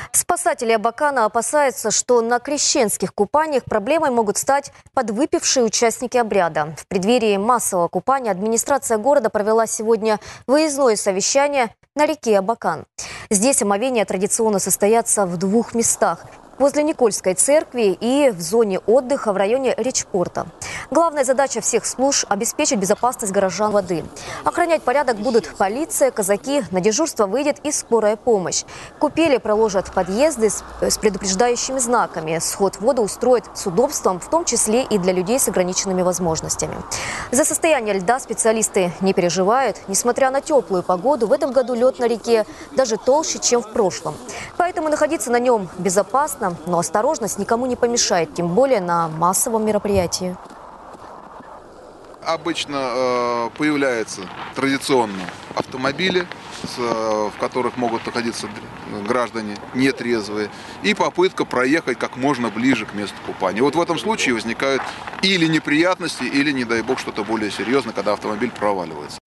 Спасатели Абакана опасаются, что на крещенских купаниях проблемой могут стать подвыпившие участники обряда. В преддверии массового купания администрация города провела сегодня выездное совещание на реке Абакан. Здесь омовения традиционно состоятся в двух местах – возле Никольской церкви и в зоне отдыха в районе Речпорта. Главная задача всех служб – обеспечить безопасность горожан воды. Охранять порядок будут полиция, казаки, на дежурство выйдет и скорая помощь. Купели проложат подъезды с предупреждающими знаками. Сход в воду устроят с удобством, в том числе и для людей с ограниченными возможностями. За состояние льда специалисты не переживают. Несмотря на теплую погоду, в этом году лед на реке даже толще, чем в прошлом. Поэтому находиться на нем безопасно, но осторожность никому не помешает, тем более на массовом мероприятии. Обычно появляются традиционные автомобили, в которых могут находиться граждане нетрезвые, и попытка проехать как можно ближе к месту купания. Вот в этом случае возникают или неприятности, или, не дай бог, что-то более серьезное, когда автомобиль проваливается.